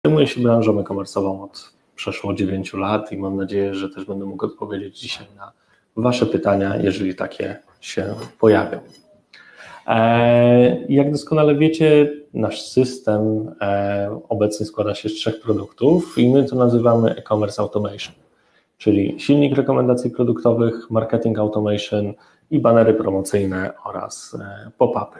Zajmuję się branżą e-commerce'ową od przeszło 9 lat i mam nadzieję, że też będę mógł odpowiedzieć dzisiaj na Wasze pytania, jeżeli takie się pojawią. Jak doskonale wiecie, nasz system obecnie składa się z 3 produktów i my to nazywamy e-commerce automation, czyli silnik rekomendacji produktowych, marketing automation i banery promocyjne oraz pop-upy.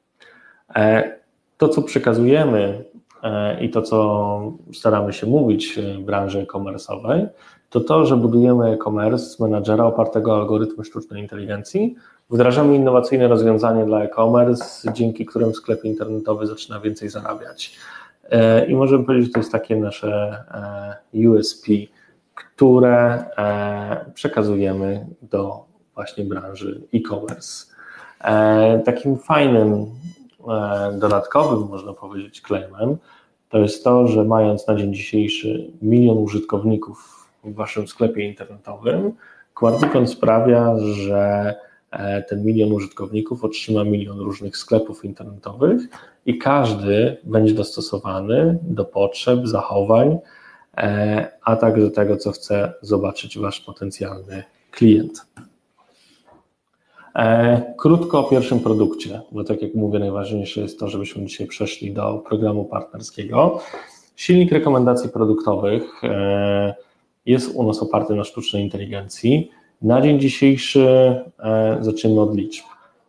To, co przekazujemy i to, co staramy się mówić w branży e-commerce'owej, to to, że budujemy e-commerce z menadżera opartego o algorytmy sztucznej inteligencji, wdrażamy innowacyjne rozwiązanie dla e-commerce, dzięki którym sklep internetowy zaczyna więcej zarabiać. I możemy powiedzieć, że to jest takie nasze USP, które przekazujemy do właśnie branży e-commerce. Takim fajnym, dodatkowym, można powiedzieć, claimem to jest to, że mając na dzień dzisiejszy 1 milion użytkowników w Waszym sklepie internetowym, Quarticon sprawia, że ten 1 milion użytkowników otrzyma 1 milion różnych sklepów internetowych i każdy będzie dostosowany do potrzeb, zachowań, a także tego, co chce zobaczyć Wasz potencjalny klient. Krótko o pierwszym produkcie, bo tak jak mówię, najważniejsze jest to, żebyśmy dzisiaj przeszli do programu partnerskiego. Silnik rekomendacji produktowych jest u nas oparty na sztucznej inteligencji. Na dzień dzisiejszy zaczniemy od liczb.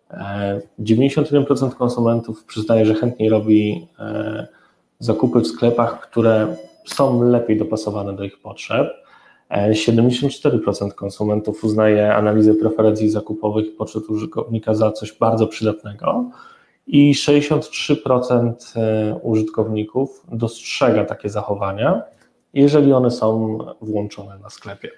91% konsumentów przyznaje, że chętniej robi zakupy w sklepach, które są lepiej dopasowane do ich potrzeb. 74% konsumentów uznaje analizę preferencji zakupowych i potrzeb użytkownika za coś bardzo przydatnego i 63% użytkowników dostrzega takie zachowania, jeżeli one są włączone na sklepie.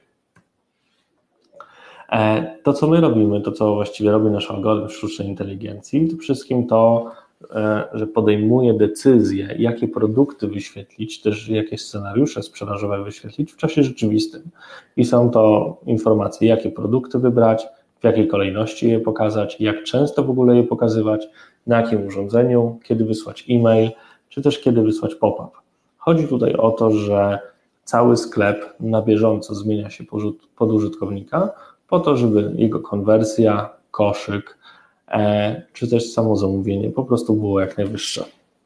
To, co my robimy, to co właściwie robi nasz algorytm sztucznej inteligencji, to wszystkim to, że podejmuje decyzje, jakie produkty wyświetlić, też jakie scenariusze sprzedażowe wyświetlić w czasie rzeczywistym. I są to informacje, jakie produkty wybrać, w jakiej kolejności je pokazać, jak często w ogóle je pokazywać, na jakim urządzeniu, kiedy wysłać e-mail, czy też kiedy wysłać pop-up. Chodzi tutaj o to, że cały sklep na bieżąco zmienia się pod użytkownika, po to, żeby jego konwersja, koszyk, czy też samo zamówienie po prostu było jak najwyższe.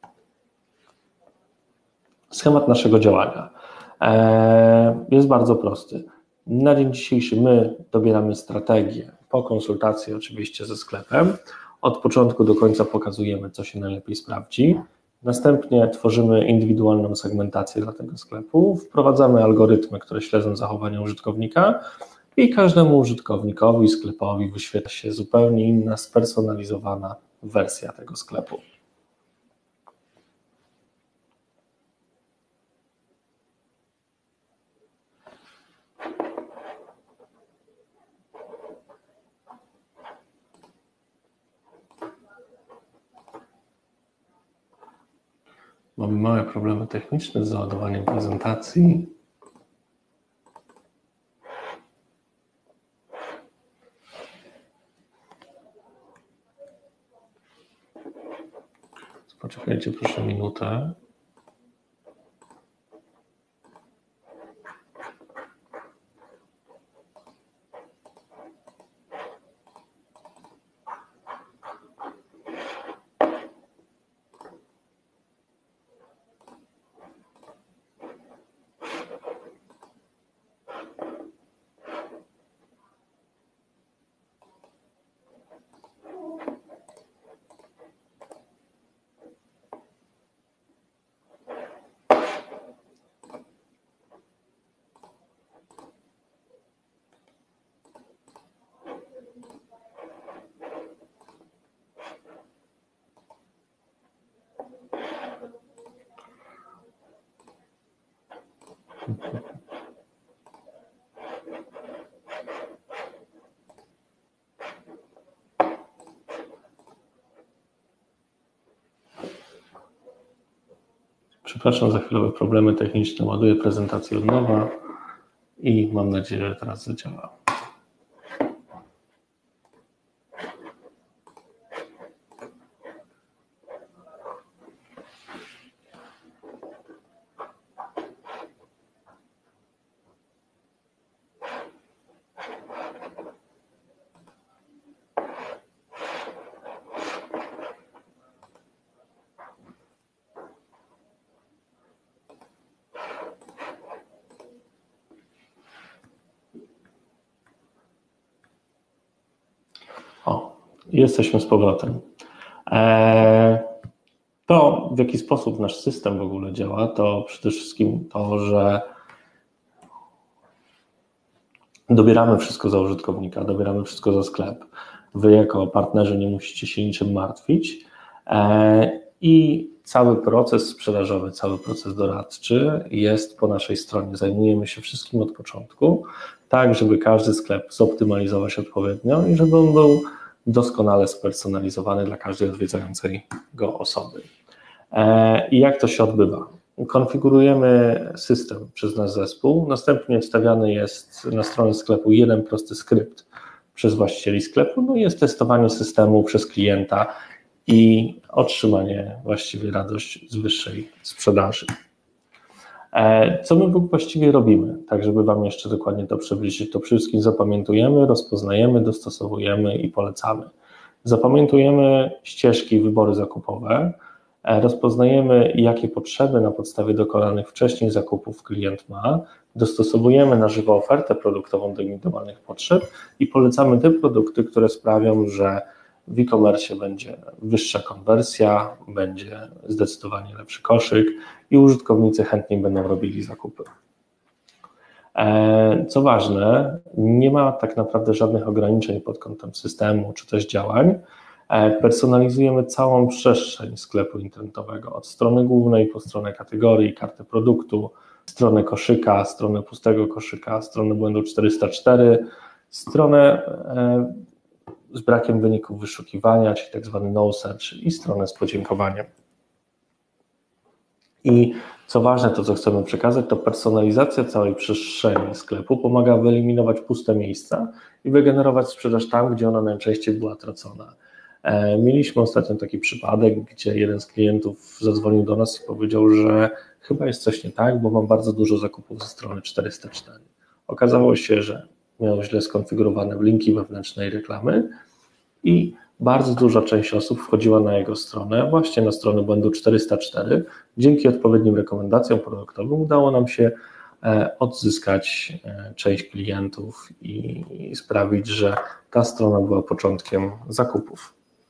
Schemat naszego działania jest bardzo prosty. Na dzień dzisiejszy my dobieramy strategię po konsultacji oczywiście ze sklepem. Od początku do końca pokazujemy, co się najlepiej sprawdzi. Następnie tworzymy indywidualną segmentację dla tego sklepu, wprowadzamy algorytmy, które śledzą zachowania użytkownika i każdemu użytkownikowi, sklepowi wyświetla się zupełnie inna, spersonalizowana wersja tego sklepu. Mamy małe problemy techniczne z załadowaniem prezentacji. Poczekajcie proszę minutę. Przepraszam za chwilowe problemy techniczne, ładuję prezentację od nowa i mam nadzieję, że teraz zadziała. Jesteśmy z powrotem. To, w jaki sposób nasz system w ogóle działa, to przede wszystkim to, że dobieramy wszystko za użytkownika, dobieramy wszystko za sklep. Wy jako partnerzy nie musicie się niczym martwić i cały proces sprzedażowy, cały proces doradczy jest po naszej stronie. Zajmujemy się wszystkim od początku, tak żeby każdy sklep zoptymalizować odpowiednio i żeby on był doskonale spersonalizowany dla każdej odwiedzającej go osoby. I jak to się odbywa? Konfigurujemy system przez nasz zespół, następnie wstawiany jest na stronę sklepu jeden prosty skrypt przez właścicieli sklepu, no i jest testowanie systemu przez klienta i otrzymanie właściwie radość z wyższej sprzedaży. Co my właściwie robimy, tak żeby Wam jeszcze dokładnie to przybliżyć? To przede wszystkim zapamiętujemy, rozpoznajemy, dostosowujemy i polecamy. Zapamiętujemy ścieżki, wybory zakupowe, rozpoznajemy, jakie potrzeby na podstawie dokonanych wcześniej zakupów klient ma, dostosowujemy na żywo ofertę produktową do indywidualnych potrzeb i polecamy te produkty, które sprawią, że w e-commerce będzie wyższa konwersja, będzie zdecydowanie lepszy koszyk i użytkownicy chętniej będą robili zakupy. Co ważne, nie ma tak naprawdę żadnych ograniczeń pod kątem systemu czy też działań. Personalizujemy całą przestrzeń sklepu internetowego, od strony głównej po stronę kategorii, kartę produktu, stronę koszyka, stronę pustego koszyka, stronę błędu 404, stronę z brakiem wyników wyszukiwania, czyli tak zwany no search i stronę z podziękowaniem. I co ważne, to co chcemy przekazać, to personalizacja całej przestrzeni sklepu pomaga wyeliminować puste miejsca i wygenerować sprzedaż tam, gdzie ona najczęściej była tracona. Mieliśmy ostatnio taki przypadek, gdzie jeden z klientów zadzwonił do nas i powiedział, że chyba jest coś nie tak, bo mam bardzo dużo zakupów ze strony 404. Okazało się, że miał źle skonfigurowane linki wewnętrznej reklamy i bardzo duża część osób wchodziła na jego stronę, właśnie na stronę błędu 404. Dzięki odpowiednim rekomendacjom produktowym udało nam się odzyskać część klientów i sprawić, że ta strona była początkiem zakupów.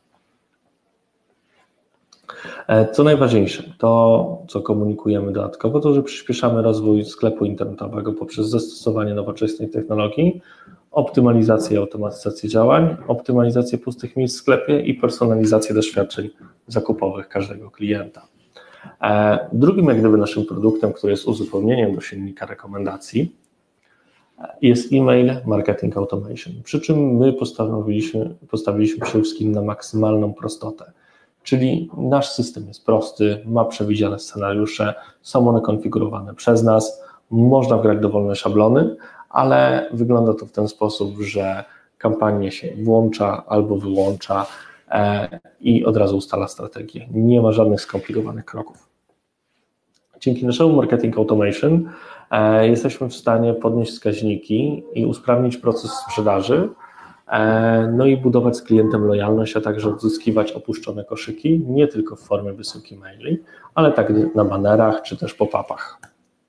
Co najważniejsze, to co komunikujemy dodatkowo, to że przyspieszamy rozwój sklepu internetowego poprzez zastosowanie nowoczesnej technologii, optymalizację i automatyzację działań, optymalizację pustych miejsc w sklepie i personalizację doświadczeń zakupowych każdego klienta. Drugim jak gdyby naszym produktem, który jest uzupełnieniem do silnika rekomendacji, jest e-mail marketing automation, przy czym my postawiliśmy przede wszystkim na maksymalną prostotę. Czyli nasz system jest prosty, ma przewidziane scenariusze, są one konfigurowane przez nas, można wgrać dowolne szablony, ale wygląda to w ten sposób, że kampanię się włącza albo wyłącza i od razu ustala strategię. Nie ma żadnych skomplikowanych kroków. Dzięki naszemu marketing automation jesteśmy w stanie podnieść wskaźniki i usprawnić proces sprzedaży, no i budować z klientem lojalność, a także odzyskiwać opuszczone koszyki, nie tylko w formie wysyłki maili, ale tak na banerach czy też pop-upach.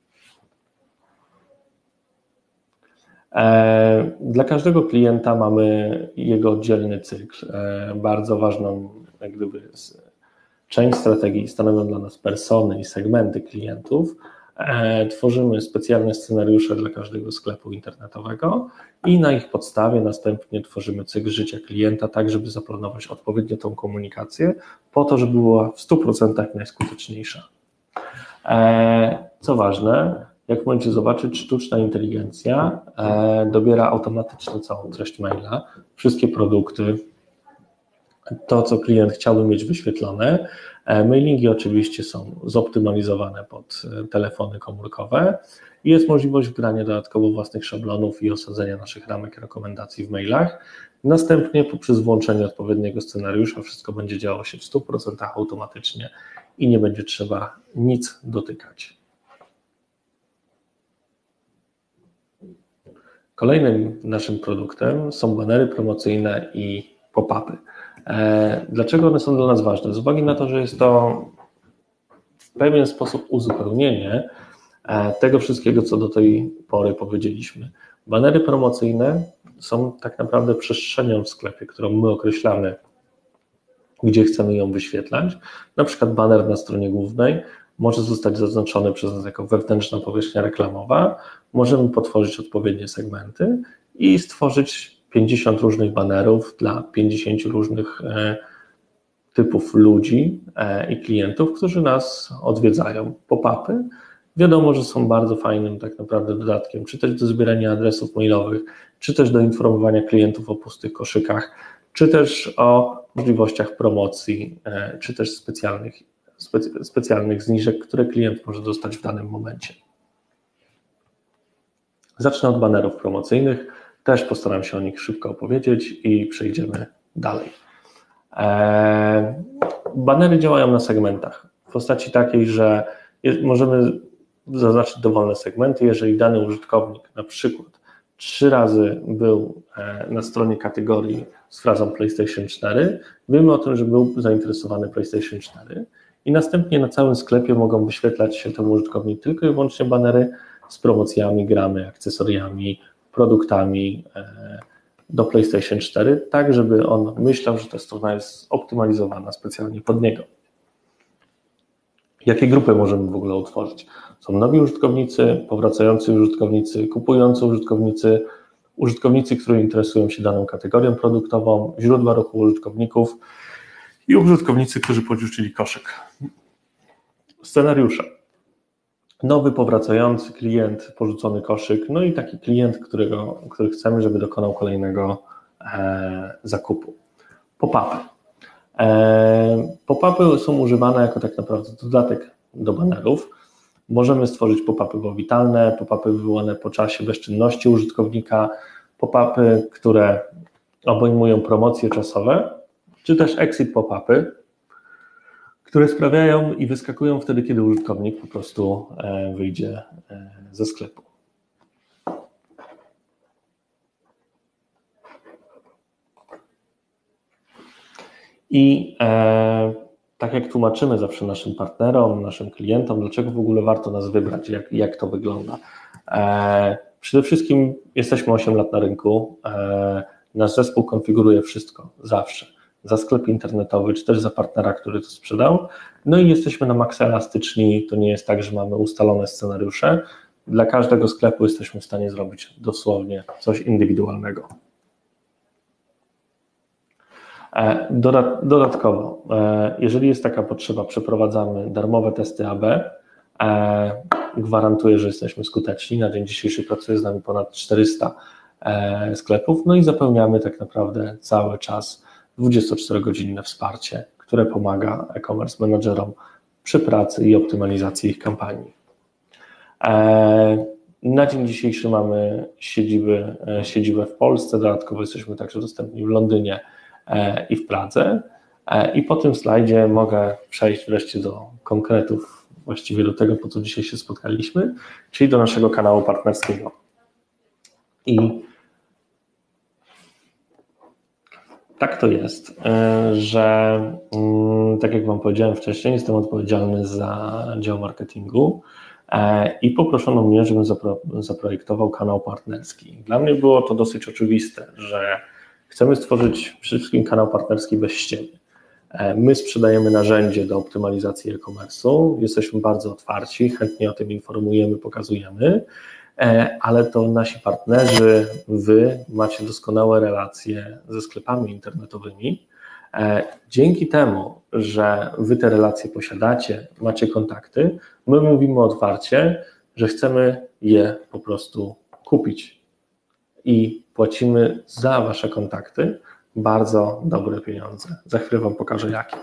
Dla każdego klienta mamy jego oddzielny cykl. Bardzo ważną jak gdyby część strategii stanowią dla nas persony i segmenty klientów. Tworzymy specjalne scenariusze dla każdego sklepu internetowego i na ich podstawie następnie tworzymy cykl życia klienta, tak żeby zaplanować odpowiednio tą komunikację, po to, żeby była w 100% najskuteczniejsza. Co ważne, jak możecie zobaczyć, sztuczna inteligencja dobiera automatycznie całą treść maila, wszystkie produkty, to co klient chciałby mieć wyświetlone. Mailingi oczywiście są zoptymalizowane pod telefony komórkowe i jest możliwość wgrania dodatkowo własnych szablonów i osadzenia naszych ramek rekomendacji w mailach. Następnie poprzez włączenie odpowiedniego scenariusza wszystko będzie działo się w 100% automatycznie i nie będzie trzeba nic dotykać. Kolejnym naszym produktem są banery promocyjne i pop-upy. Dlaczego one są dla nas ważne? Z uwagi na to, że jest to w pewien sposób uzupełnienie tego wszystkiego, co do tej pory powiedzieliśmy. Banery promocyjne są tak naprawdę przestrzenią w sklepie, którą my określamy, gdzie chcemy ją wyświetlać. Na przykład baner na stronie głównej może zostać zaznaczony przez nas jako wewnętrzna powierzchnia reklamowa. Możemy potworzyć odpowiednie segmenty i stworzyć 50 różnych banerów dla 50 różnych typów ludzi i klientów, którzy nas odwiedzają. Pop-upy wiadomo, że są bardzo fajnym tak naprawdę dodatkiem, czy też do zbierania adresów mailowych, czy też do informowania klientów o pustych koszykach, czy też o możliwościach promocji, czy też specjalnych zniżek, które klient może dostać w danym momencie. Zacznę od banerów promocyjnych, też postaram się o nich szybko opowiedzieć i przejdziemy dalej. Banery działają na segmentach w postaci takiej, że możemy zaznaczyć dowolne segmenty, jeżeli dany użytkownik na przykład 3 razy był na stronie kategorii z frazą PlayStation 4, wiemy o tym, że był zainteresowany PlayStation 4 i następnie na całym sklepie mogą wyświetlać się temu użytkownikowi tylko i wyłącznie banery z promocjami, grami, akcesoriami, produktami do PlayStation 4, tak żeby on myślał, że ta strona jest optymalizowana specjalnie pod niego. Jakie grupy możemy w ogóle utworzyć? Są nowi użytkownicy, powracający użytkownicy, kupujący użytkownicy, użytkownicy, którzy interesują się daną kategorią produktową, źródła ruchu użytkowników i użytkownicy, którzy porzucili koszyk. Scenariusze. Nowy, powracający klient, porzucony koszyk, no i taki klient, który chcemy, żeby dokonał kolejnego zakupu. Pop-upy. Pop-upy są używane jako tak naprawdę dodatek do banerów. Możemy stworzyć pop-upy powitalne, pop-upy wywołane po czasie bezczynności użytkownika, pop-upy, które obejmują promocje czasowe, czy też exit pop-upy, które sprawiają i wyskakują wtedy, kiedy użytkownik po prostu wyjdzie ze sklepu. I tak jak tłumaczymy zawsze naszym partnerom, naszym klientom, dlaczego w ogóle warto nas wybrać, jak to wygląda. Przede wszystkim jesteśmy 8 lat na rynku, nasz zespół konfiguruje wszystko, zawsze, za sklep internetowy, czy też za partnera, który to sprzedał, no i jesteśmy na maksa elastyczni, to nie jest tak, że mamy ustalone scenariusze, dla każdego sklepu jesteśmy w stanie zrobić dosłownie coś indywidualnego. Dodatkowo, jeżeli jest taka potrzeba, przeprowadzamy darmowe testy AB. Gwarantuję, że jesteśmy skuteczni. Na dzień dzisiejszy pracuje z nami ponad 400 sklepów, no i zapewniamy tak naprawdę cały czas 24-godzinne wsparcie, które pomaga e-commerce managerom przy pracy i optymalizacji ich kampanii. Na dzień dzisiejszy mamy siedzibę w Polsce, dodatkowo jesteśmy także dostępni w Londynie i w Pradze. I po tym slajdzie mogę przejść wreszcie do konkretów, właściwie do tego, po co dzisiaj się spotkaliśmy, czyli do naszego kanału partnerskiego. I tak to jest, że tak jak Wam powiedziałem wcześniej, jestem odpowiedzialny za dział marketingu i poproszono mnie, żebym zaprojektował kanał partnerski. Dla mnie było to dosyć oczywiste, że chcemy stworzyć przede wszystkim kanał partnerski bez ściemy. My sprzedajemy narzędzie do optymalizacji e-commerce'u, jesteśmy bardzo otwarci, chętnie o tym informujemy, pokazujemy, ale to nasi partnerzy, Wy macie doskonałe relacje ze sklepami internetowymi. Dzięki temu, że Wy te relacje posiadacie, macie kontakty, my mówimy otwarcie, że chcemy je po prostu kupić i płacimy za Wasze kontakty bardzo dobre pieniądze. Za chwilę Wam pokażę jakie.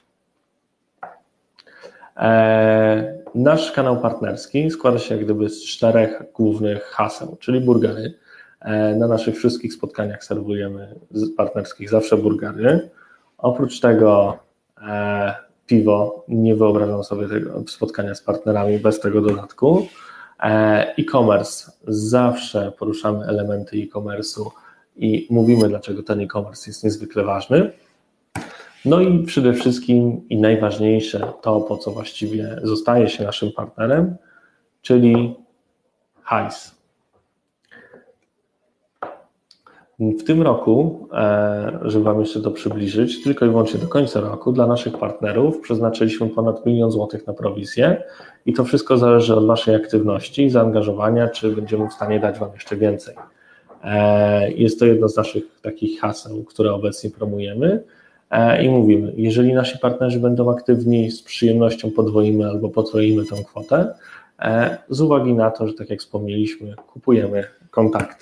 Nasz kanał partnerski składa się jak gdyby z 4 głównych haseł, czyli burgery. Na naszych wszystkich spotkaniach serwujemy z partnerskich zawsze burgery. Oprócz tego piwo, nie wyobrażam sobie tego spotkania z partnerami bez tego dodatku. E-commerce, zawsze poruszamy elementy e-commerce'u i mówimy, dlaczego ten e-commerce jest niezwykle ważny. No i przede wszystkim i najważniejsze to, po co właściwie zostaje się naszym partnerem, czyli hajs. W tym roku, żeby Wam jeszcze to przybliżyć, tylko i wyłącznie do końca roku dla naszych partnerów przeznaczyliśmy ponad 1 000 000 złotych na prowizję i to wszystko zależy od Waszej aktywności i zaangażowania, czy będziemy w stanie dać Wam jeszcze więcej. Jest to jedno z naszych takich haseł, które obecnie promujemy i mówimy, jeżeli nasi partnerzy będą aktywni, z przyjemnością podwoimy albo potroimy tą kwotę, z uwagi na to, że tak jak wspomnieliśmy, kupujemy kontakty.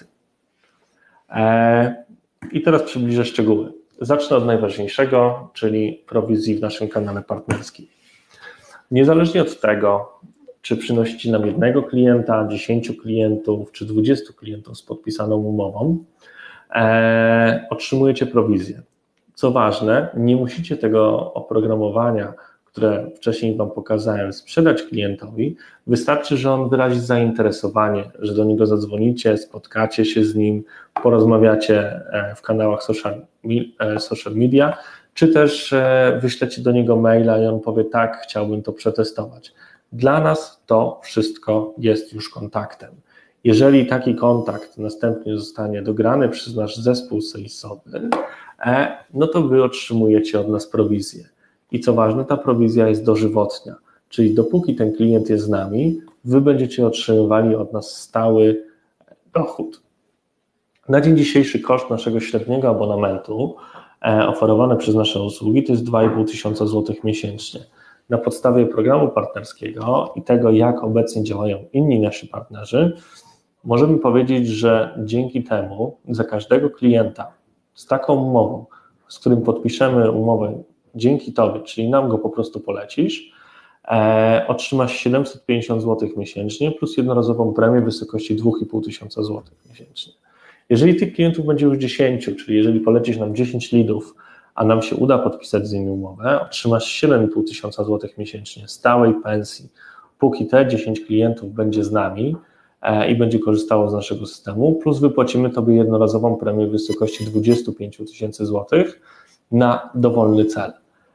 I teraz przybliżę szczegóły. Zacznę od najważniejszego, czyli prowizji w naszym kanale partnerskim. Niezależnie od tego, czy przynosicie nam 1 klienta, 10 klientów, czy 20 klientów z podpisaną umową, otrzymujecie prowizję. Co ważne, nie musicie tego oprogramowania, które wcześniej Wam pokazałem, sprzedać klientowi. Wystarczy, że on wyrazi zainteresowanie, że do niego zadzwonicie, spotkacie się z nim, porozmawiacie w kanałach social media, czy też wyślecie do niego maila i on powie tak, chciałbym to przetestować. Dla nas to wszystko jest już kontaktem. Jeżeli taki kontakt następnie zostanie dograny przez nasz zespół salesowy, no to Wy otrzymujecie od nas prowizję. I co ważne, ta prowizja jest dożywotnia, czyli dopóki ten klient jest z nami, Wy będziecie otrzymywali od nas stały dochód. Na dzień dzisiejszy koszt naszego średniego abonamentu oferowany przez nasze usługi to jest 2500 zł miesięcznie. Na podstawie programu partnerskiego i tego, jak obecnie działają inni nasi partnerzy, możemy powiedzieć, że dzięki temu za każdego klienta z taką umową, z którym podpiszemy umowę dzięki Tobie, czyli nam go po prostu polecisz, otrzymasz 750 zł miesięcznie plus jednorazową premię w wysokości 2500 zł miesięcznie. Jeżeli tych klientów będzie już 10, czyli jeżeli polecisz nam 10 leadów, a nam się uda podpisać z nimi umowę, otrzymasz 7500 zł miesięcznie stałej pensji, póki te 10 klientów będzie z nami i będzie korzystało z naszego systemu, plus wypłacimy Tobie jednorazową premię w wysokości 25 000 zł na dowolny cel.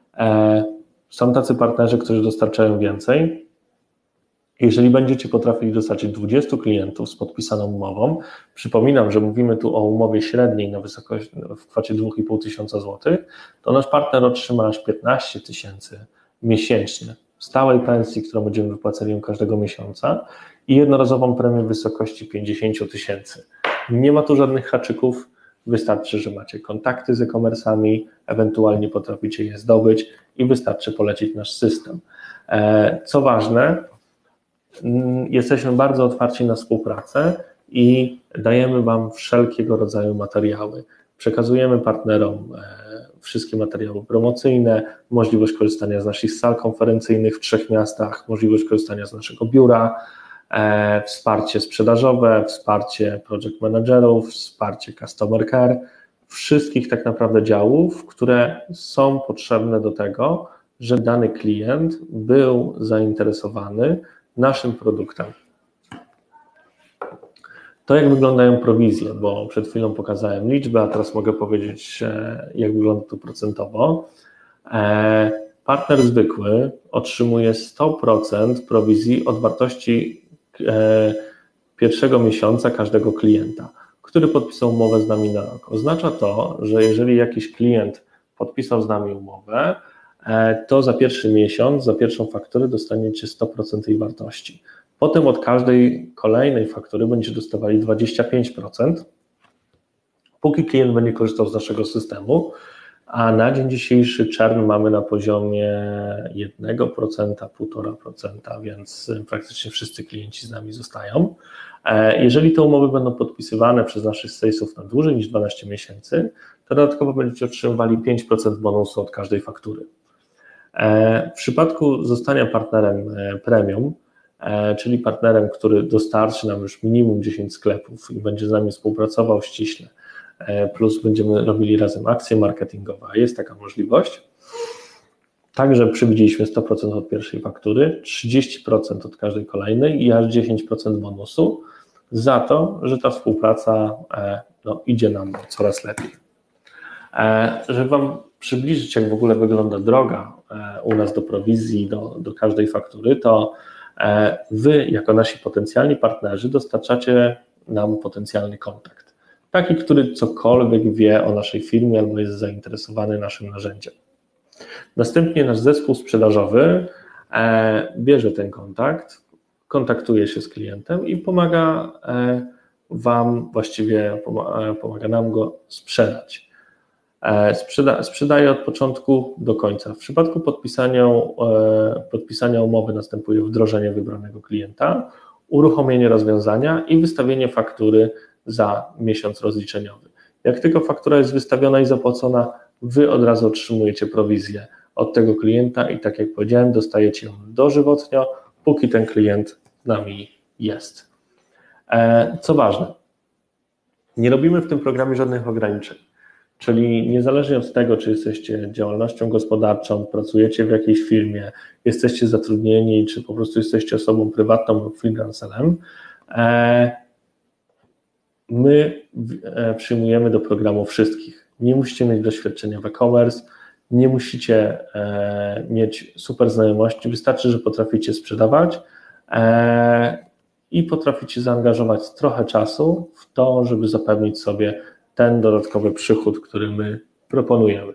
Są tacy partnerzy, którzy dostarczają więcej. Jeżeli będziecie potrafili dostarczyć 20 klientów z podpisaną umową, przypominam, że mówimy tu o umowie średniej na wysokości w kwocie 2500 zł, to nasz partner otrzyma aż 15 000 miesięcznie stałej pensji, którą będziemy wypłacali każdego miesiąca i jednorazową premię w wysokości 50 000. Nie ma tu żadnych haczyków, wystarczy, że macie kontakty z e-commerce'ami, ewentualnie potraficie je zdobyć i wystarczy polecić nasz system. Co ważne, jesteśmy bardzo otwarci na współpracę i dajemy Wam wszelkiego rodzaju materiały. Przekazujemy partnerom wszystkie materiały promocyjne, możliwość korzystania z naszych sal konferencyjnych w 3 miastach, możliwość korzystania z naszego biura, wsparcie sprzedażowe, wsparcie project managerów, wsparcie customer care, wszystkich tak naprawdę działów, które są potrzebne do tego, żeby dany klient był zainteresowany naszym produktem. To jak wyglądają prowizje, bo przed chwilą pokazałem liczbę, a teraz mogę powiedzieć, jak wygląda to procentowo. Partner zwykły otrzymuje 100% prowizji od wartości pierwszego miesiąca każdego klienta, który podpisał umowę z nami na rok. Oznacza to, że jeżeli jakiś klient podpisał z nami umowę, to za pierwszy miesiąc, za pierwszą fakturę dostaniecie 100% jej wartości. Potem od każdej kolejnej faktury będziecie dostawali 25%, póki klient będzie korzystał z naszego systemu, a na dzień dzisiejszy churn mamy na poziomie 1%, 1,5%, więc praktycznie wszyscy klienci z nami zostają. Jeżeli te umowy będą podpisywane przez naszych salesów na dłużej niż 12 miesięcy, to dodatkowo będziecie otrzymywali 5% bonusu od każdej faktury. W przypadku zostania partnerem premium, czyli partnerem, który dostarczy nam już minimum 10 sklepów i będzie z nami współpracował ściśle, plus będziemy robili razem akcje marketingowe, jest taka możliwość. Także przewidzieliśmy 100% od pierwszej faktury, 30% od każdej kolejnej i aż 10% bonusu za to, że ta współpraca idzie nam coraz lepiej. Żeby Wam przybliżyć, jak w ogóle wygląda droga u nas do prowizji, do każdej faktury, to Wy, jako nasi potencjalni partnerzy, dostarczacie nam potencjalny kontakt. taki, który cokolwiek wie o naszej firmie albo jest zainteresowany naszym narzędziem. Następnie nasz zespół sprzedażowy bierze ten kontakt, kontaktuje się z klientem i pomaga Wam, właściwie pomaga nam go sprzedać. Sprzedaje od początku do końca. W przypadku podpisania umowy następuje wdrożenie wybranego klienta, uruchomienie rozwiązania i wystawienie faktury za miesiąc rozliczeniowy. Jak tylko faktura jest wystawiona i zapłacona, Wy od razu otrzymujecie prowizję od tego klienta i tak jak powiedziałem, dostajecie ją dożywotnio, póki ten klient z nami jest. Co ważne, nie robimy w tym programie żadnych ograniczeń, czyli niezależnie od tego, czy jesteście działalnością gospodarczą, pracujecie w jakiejś firmie, jesteście zatrudnieni, czy po prostu jesteście osobą prywatną lub freelancerem, my przyjmujemy do programu wszystkich. Nie musicie mieć doświadczenia w e-commerce, nie musicie mieć super znajomości, wystarczy, że potraficie sprzedawać i potraficie zaangażować trochę czasu w to, żeby zapewnić sobie ten dodatkowy przychód, który my proponujemy.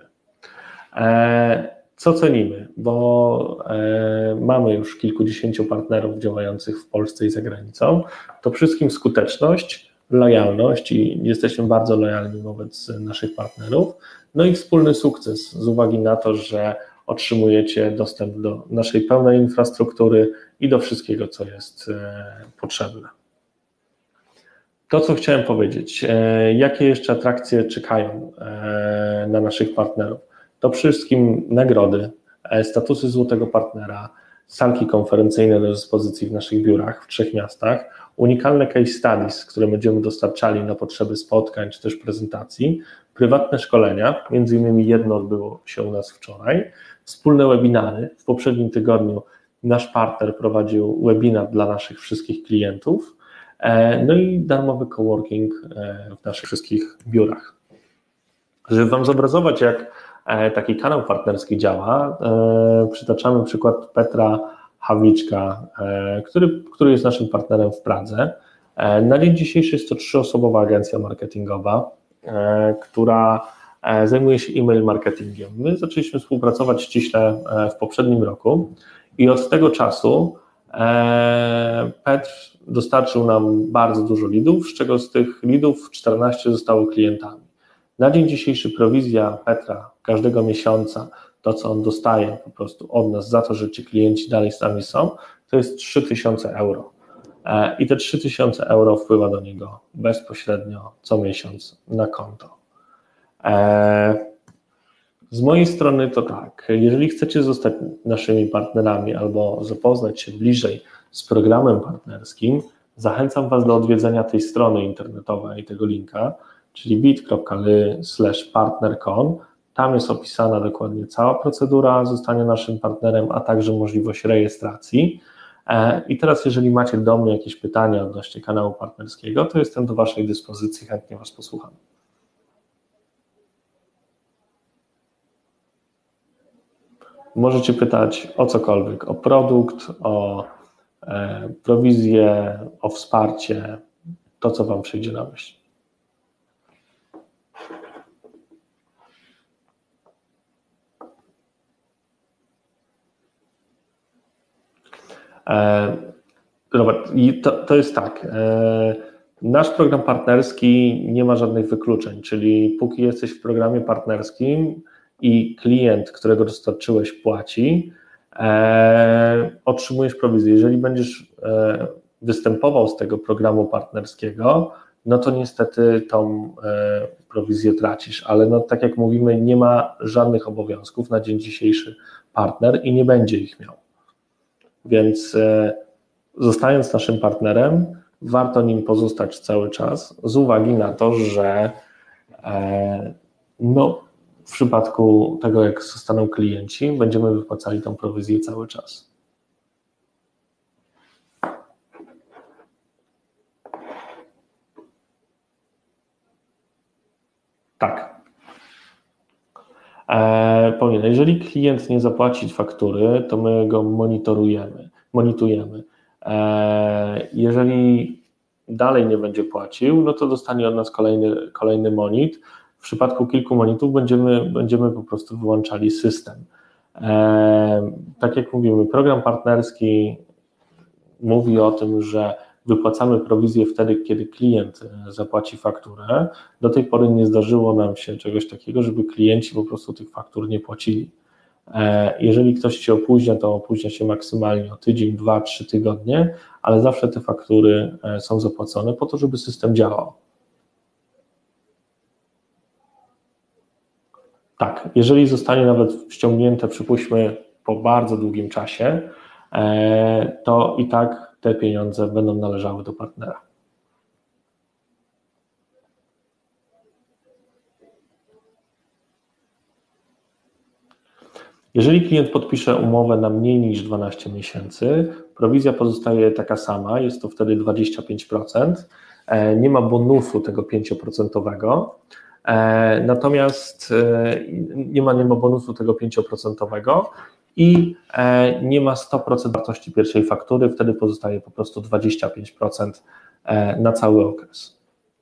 Co cenimy? Bo mamy już kilkudziesięciu partnerów działających w Polsce i za granicą, to wszystkim skuteczność, lojalność i jesteśmy bardzo lojalni wobec naszych partnerów, no i wspólny sukces z uwagi na to, że otrzymujecie dostęp do naszej pełnej infrastruktury i do wszystkiego, co jest potrzebne. To, co chciałem powiedzieć, jakie jeszcze atrakcje czekają na naszych partnerów? To przede wszystkim nagrody, statusy złotego partnera, salki konferencyjne do dyspozycji w naszych biurach w 3 miastach, unikalne case studies, które będziemy dostarczali na potrzeby spotkań czy też prezentacji, prywatne szkolenia, między innymi jedno odbyło się u nas wczoraj, wspólne webinary. W poprzednim tygodniu nasz partner prowadził webinar dla naszych wszystkich klientów, no i darmowy coworking w naszych wszystkich biurach. Żeby Wam zobrazować, jak taki kanał partnerski działa, przytaczamy przykład Petra Hawliczka, który jest naszym partnerem w Pradze. Na dzień dzisiejszy jest to 3-osobowa agencja marketingowa, która zajmuje się e-mail marketingiem. My zaczęliśmy współpracować ściśle w poprzednim roku i od tego czasu Petr dostarczył nam bardzo dużo leadów, z czego z tych leadów 14 zostało klientami. Na dzień dzisiejszy prowizja Petra każdego miesiąca, to co on dostaje po prostu od nas za to, że ci klienci dalej z nami są, to jest 3000 euro. I te 3000 euro wpływa do niego bezpośrednio co miesiąc na konto. Z mojej strony to tak, jeżeli chcecie zostać naszymi partnerami albo zapoznać się bliżej z programem partnerskim, zachęcam Was do odwiedzenia tej strony internetowej, tego linka, czyli bit.ly/partnercon. Tam jest opisana dokładnie cała procedura zostania naszym partnerem, a także możliwość rejestracji. I teraz, jeżeli macie do mnie jakieś pytania odnośnie kanału partnerskiego, to jestem do Waszej dyspozycji, chętnie Was posłucham. Możecie pytać o cokolwiek, o produkt, o prowizję, o wsparcie, to co Wam przyjdzie na myśl. Robert, to jest tak, nasz program partnerski nie ma żadnych wykluczeń, czyli póki jesteś w programie partnerskim i klient, którego dostarczyłeś, płaci, otrzymujesz prowizję. Jeżeli będziesz występował z tego programu partnerskiego, no to niestety tą prowizję tracisz, ale no, tak jak mówimy, nie ma żadnych obowiązków na dzień dzisiejszy partner i nie będzie ich miał. Więc zostając naszym partnerem, warto nim pozostać cały czas z uwagi na to, że no, w przypadku tego, jak zostaną klienci, będziemy wypłacali tą prowizję cały czas. Tak. Jeżeli klient nie zapłaci faktury, to my go monitorujemy. Jeżeli dalej nie będzie płacił, no to dostanie od nas kolejny monit. W przypadku kilku monitów będziemy po prostu wyłączali system. Tak jak mówimy, program partnerski mówi o tym, że wypłacamy prowizję wtedy, kiedy klient zapłaci fakturę. Do tej pory nie zdarzyło nam się czegoś takiego, żeby klienci po prostu tych faktur nie płacili. Jeżeli ktoś się opóźnia, to opóźnia się maksymalnie o tydzień, 2, 3 tygodnie, ale zawsze te faktury są zapłacone po to, żeby system działał. Tak, jeżeli zostanie nawet ściągnięte, przypuśćmy, po bardzo długim czasie, to i tak te pieniądze będą należały do partnera. Jeżeli klient podpisze umowę na mniej niż 12 miesięcy, prowizja pozostaje taka sama, jest to wtedy 25%, nie ma bonusu tego 5%, natomiast nie ma bonusu tego 5% i nie ma 100% wartości pierwszej faktury, wtedy pozostaje po prostu 25% na cały okres.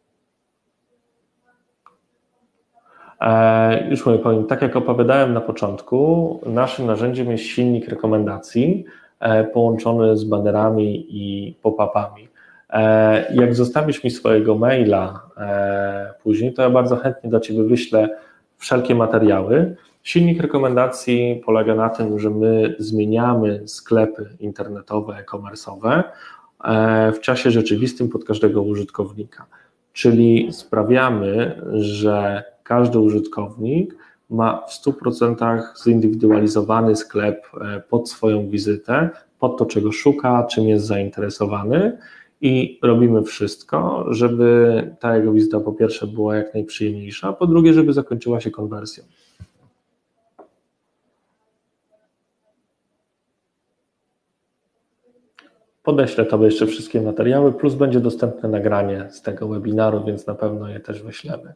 Już mówię, powiem, tak jak opowiadałem na początku, naszym narzędziem jest silnik rekomendacji połączony z banerami i pop-upami. Jak zostawisz mi swojego maila później, to ja bardzo chętnie do Ciebie wyślę wszelkie materiały. Silnik rekomendacji polega na tym, że my zmieniamy sklepy internetowe, e-commerce'owe w czasie rzeczywistym pod każdego użytkownika, czyli sprawiamy, że każdy użytkownik ma w 100% zindywidualizowany sklep pod swoją wizytę, pod to, czego szuka, czym jest zainteresowany i robimy wszystko, żeby ta jego wizyta po pierwsze była jak najprzyjemniejsza, a po drugie, żeby zakończyła się konwersją. Podeślę Tobie jeszcze wszystkie materiały, plus będzie dostępne nagranie z tego webinaru, więc na pewno je też wyślemy.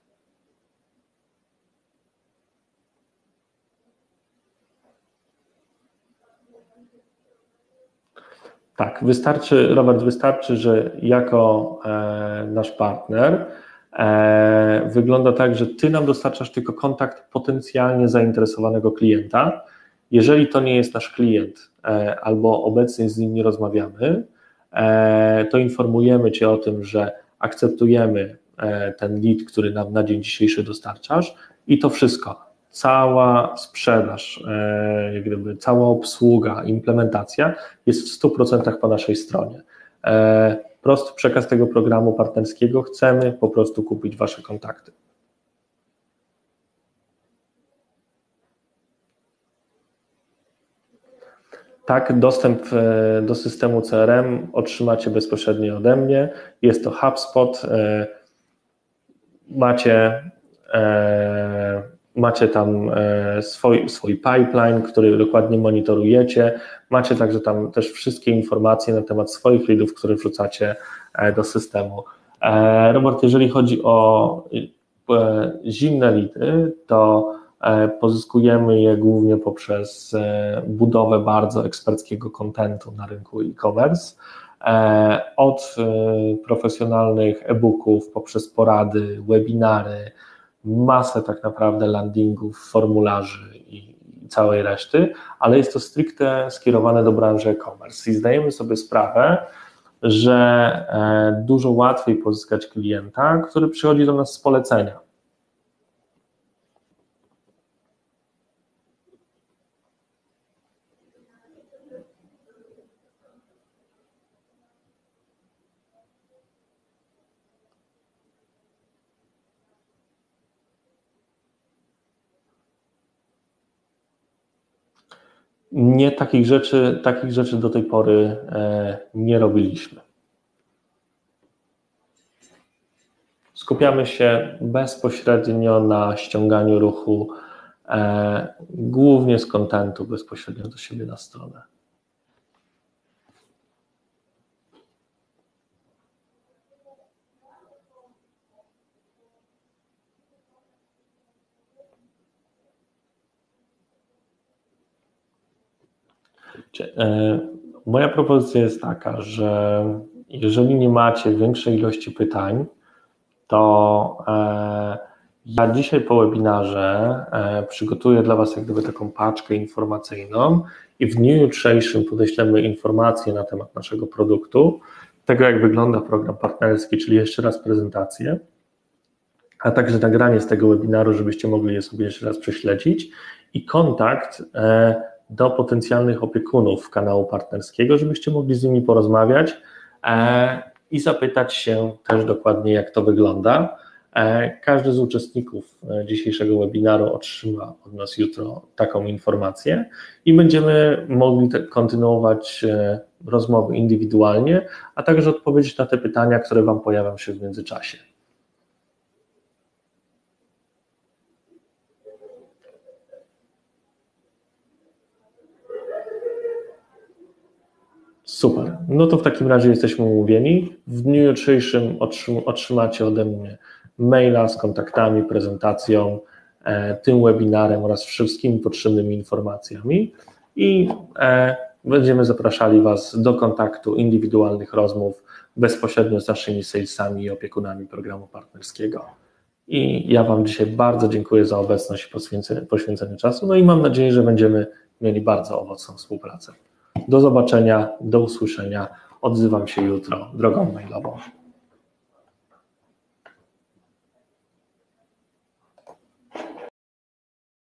Tak, Robert, wystarczy, że jako nasz partner wygląda tak, że Ty nam dostarczasz tylko kontakt potencjalnie zainteresowanego klienta. Jeżeli to nie jest nasz klient albo obecnie z nim nie rozmawiamy, to informujemy Cię o tym, że akceptujemy ten lead, który nam na dzień dzisiejszy dostarczasz i to wszystko. Cała sprzedaż, jak gdyby cała obsługa, implementacja jest w 100% po naszej stronie. Prosty przekaz tego programu partnerskiego, chcemy po prostu kupić Wasze kontakty. Tak, dostęp do systemu CRM otrzymacie bezpośrednio ode mnie, jest to HubSpot, macie tam swój pipeline, który dokładnie monitorujecie, macie także tam też wszystkie informacje na temat swoich leadów, które wrzucacie do systemu. Robert, jeżeli chodzi o zimne leady, to pozyskujemy je głównie poprzez budowę bardzo eksperckiego kontentu na rynku e-commerce, od profesjonalnych e-booków, poprzez porady, webinary, masę tak naprawdę landingów, formularzy i całej reszty, ale jest to stricte skierowane do branży e-commerce i zdajemy sobie sprawę, że dużo łatwiej pozyskać klienta, który przychodzi do nas z polecenia. Nie, takich rzeczy do tej pory nie robiliśmy. Skupiamy się bezpośrednio na ściąganiu ruchu, głównie z kontentu bezpośrednio do siebie na stronę. Moja propozycja jest taka, że jeżeli nie macie większej ilości pytań, to ja dzisiaj po webinarze przygotuję dla Was jak gdyby taką paczkę informacyjną i w dniu jutrzejszym podeślemy informacje na temat naszego produktu, tego jak wygląda program partnerski, czyli jeszcze raz prezentację, a także nagranie z tego webinaru, żebyście mogli je sobie jeszcze raz prześledzić i kontakt do potencjalnych opiekunów kanału partnerskiego, żebyście mogli z nimi porozmawiać i zapytać się też dokładnie, jak to wygląda. Każdy z uczestników dzisiejszego webinaru otrzyma od nas jutro taką informację i będziemy mogli kontynuować rozmowy indywidualnie, a także odpowiedzieć na te pytania, które Wam pojawią się w międzyczasie. Super, no to w takim razie jesteśmy umówieni. W dniu jutrzejszym otrzymacie ode mnie maila z kontaktami, prezentacją, tym webinarem oraz wszystkimi potrzebnymi informacjami i będziemy zapraszali Was do kontaktu, indywidualnych rozmów bezpośrednio z naszymi salesami i opiekunami programu partnerskiego. I ja Wam dzisiaj bardzo dziękuję za obecność i poświęcenie czasu, no i mam nadzieję, że będziemy mieli bardzo owocną współpracę. Do zobaczenia, do usłyszenia. Odzywam się jutro drogą mailową.